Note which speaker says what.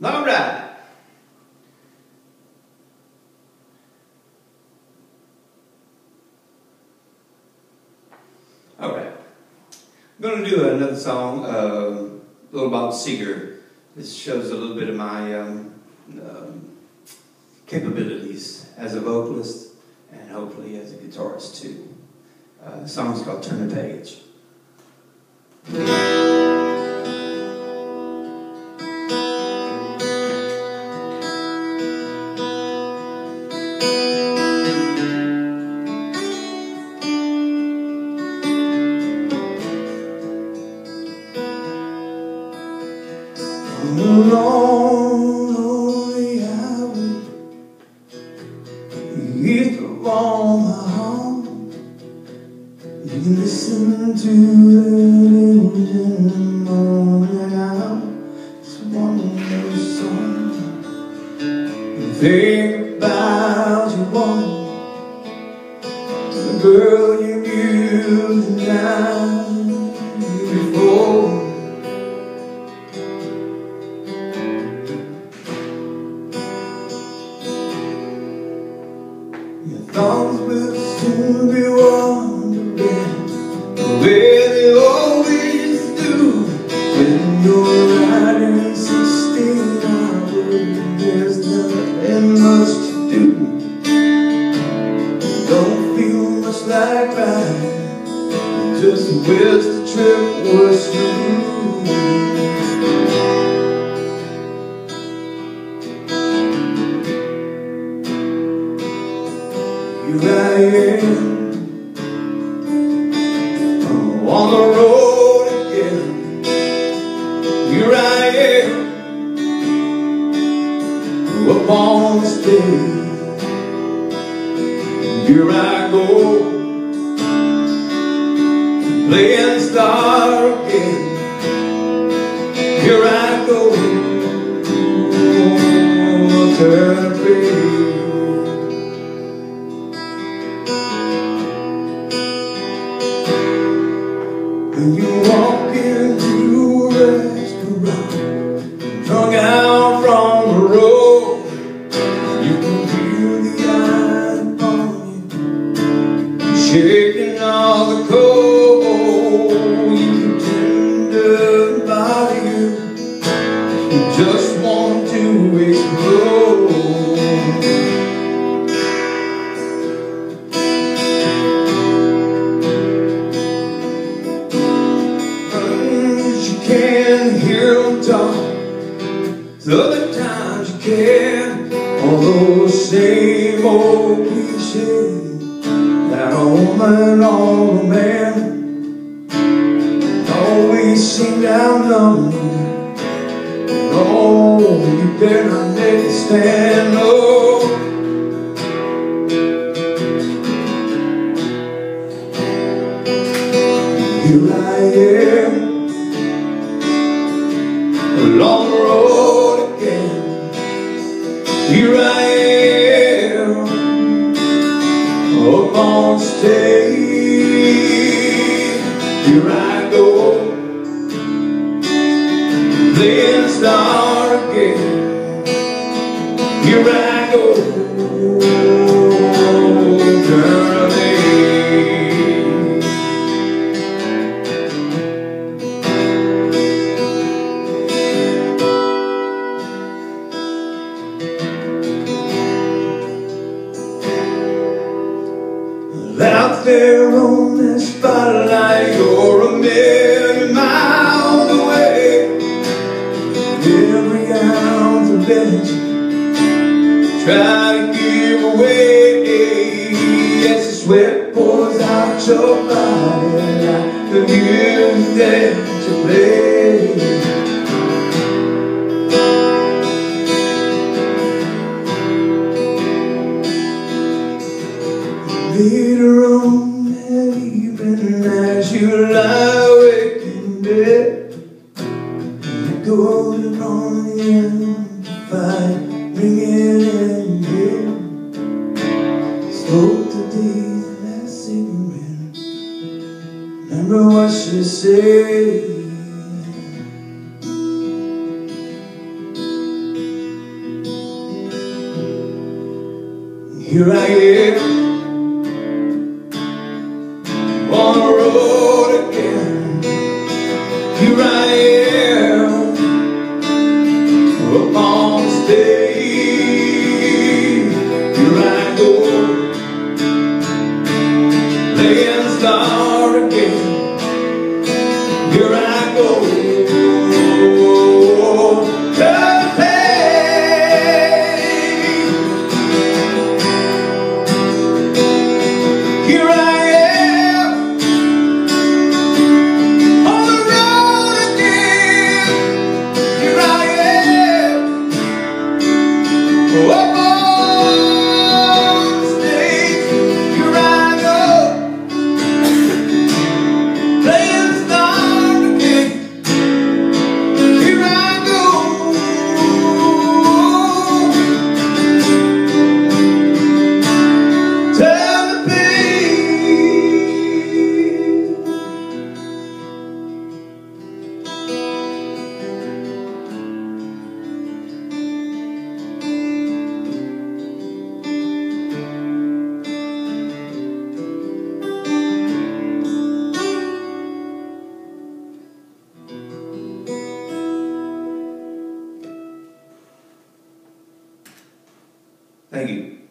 Speaker 1: All right. All right. I'm going to do another song, a little about Segar. This shows a little bit of my capabilities as a vocalist and hopefully as a guitarist too. The song's called Turn the Page. On the long, lonely highway, east of all my home, you can listen to the engine moaning out this wonderful song. And think about your woman, the girl you knew the night before. Your thoughts will soon be wandering the way they always do. When you're riding 16 hours, there's nothing much to do. Don't feel much like riding, just wish the trip was through. Here I am, on the road again. Here I am, up on the stage. Here I go, playing star again. Here I go, turn the page. When you walk into a restaurant, drunk out from the road, you can feel the eyes upon you, shaking all the cold. You can tender about you just want to explode. Can hear them talk, other times you can. All those same old cliches, that woman or a man, always seem down low. No, you better not make it stand low. Here I am, along the road again. Here I am, up on stage. Here I go, playing star again. Here I go, turn the page. Out there on that spotlight, you're a million miles away. Every ounce of energy try to give away. As the sweat pours out your body like the music that you play. Later on that evening, as you lie awake in bed, you go to on the amplifier, ringing in your head. Smoke the day's last cigarette, remember what she said. Here I am on the road again. Here I am up on the stage. Here I go, playing star again. Here I go, here I am on the road again. Here I am up on the stage. Here I go, playing star again. Here I go, tell the Thank you.